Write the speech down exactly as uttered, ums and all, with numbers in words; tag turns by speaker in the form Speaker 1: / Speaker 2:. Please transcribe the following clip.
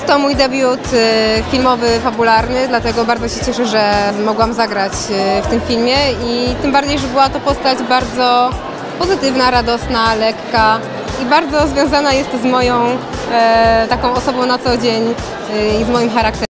Speaker 1: to mój debiut filmowy, fabularny, dlatego bardzo się cieszę, że mogłam zagrać w tym filmie i tym bardziej, że była to postać bardzo pozytywna, radosna, lekka i bardzo związana jest z moją e, taką osobą na co dzień e, i z moim charakterem.